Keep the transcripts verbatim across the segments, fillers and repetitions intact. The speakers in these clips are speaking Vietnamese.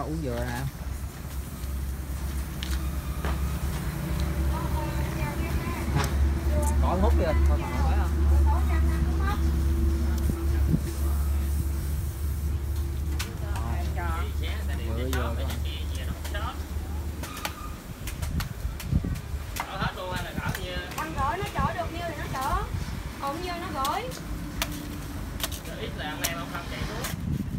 uống dừa nè. Có hút kìa, thôi mà nói không? Bữa dừa con. Ăn gỏi nó chở được nhiêu thì nó chở, còn nhiêu nó gỏi. Ít là ăn em không chạy xuống.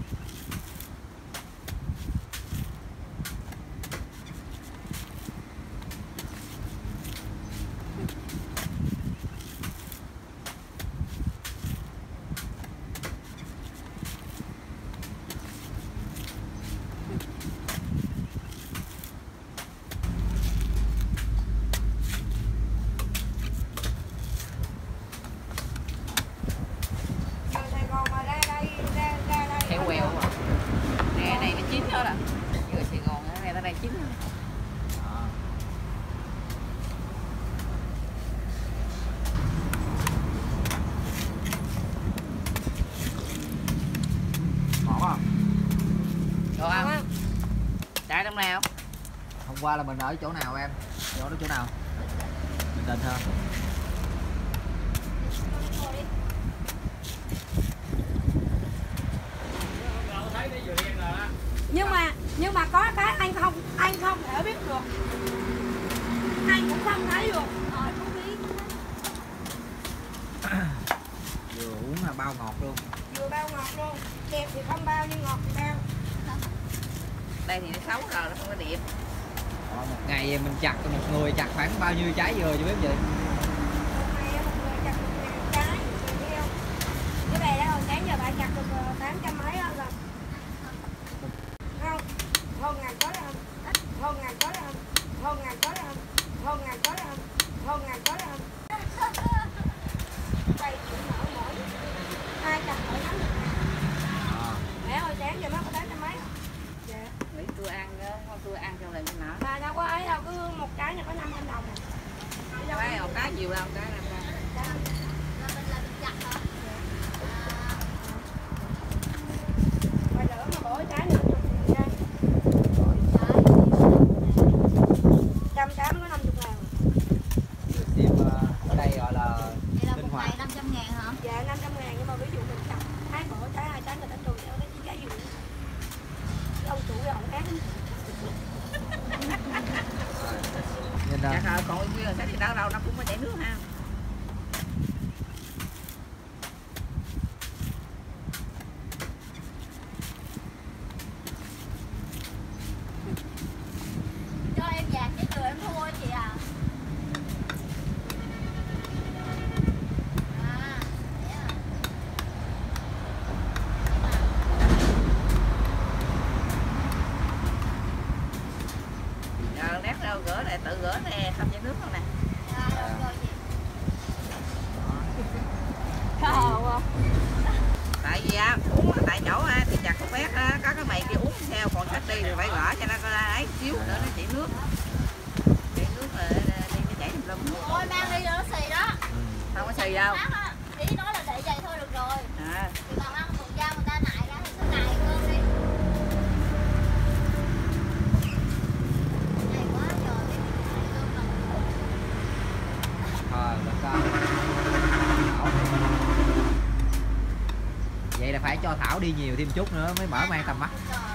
Nào. Hôm qua là mình ở chỗ nào em? Chỗ đó chỗ nào? Mình định hả? Nhưng mà nhưng mà có cái anh không anh không thể biết được. Anh cũng không thấy được. Rồi không biết. Vừa uống là bao ngọt luôn. Vừa bao ngọt luôn. Đẹp thì không bao nhưng ngọt thì bao. Đây thì nó xấu rồi, nó không có đẹp. Ờ, một ngày mình chặt một người chặt khoảng bao nhiêu trái dừa chứ biết vậy? Một ngày một người chặt một ngàn trái dừa. Cái này đã hồi sáng giờ bạn chặt được tám trăm mấy đó rồi. Không, hơn ngàn trái không? Hơn ngàn trái không? Hơn ngàn trái không? Hơn ngàn trái không? Hơn ngàn trái không? Đây chịu nổi mỗi hai chặt mỗi nắm được. Mẹ hồi sáng giờ nó có tám trăm mấy không? Dạ. Nghĩ tôi ăn không, tôi ăn trong lần nọ. Mà đâu có ấy đâu, cứ một trái này có năm trăm đồng. Đâu có một cái nhiều đâu, cái năm trăm. Mà lỡ mà bỏ trái này nha. Trăm trái mới có năm mươi ngàn. Tiếp ở đây gọi là linh hoạt. năm trăm ngàn hả? Dạ năm trăm ngàn, nhưng mà ví dụ mình chặt hai bỏ trái hai trái người ta trừ theo cái trái dừa. Ông chủ rồi ông khác. Nhìn Dạ thôi, còn dừa sẽ thì đâu đâu nó cũng có chảy nước ha. Cho em vàng cái dừa em thua chị à. Rửa này tự rửa nè, không chảy nước không nè. Tại vì á, uống tại chỗ á, thì chặt con bé á, có cái mày kia uống theo, còn khách đi rồi phải gỡ cho nó ấy xíu nữa nó chảy nước. Chảy nước là đi nó chảy lum. Ôi mang đi rồi nó xì đó. Không có xì đâu. Ý nói là để vậy thôi được rồi. À. Thì còn ăn một dao người ta nại ra thì cứ nại cơm đi. Vậy là phải cho Thảo đi nhiều thêm chút nữa mới mở mang tầm mắt.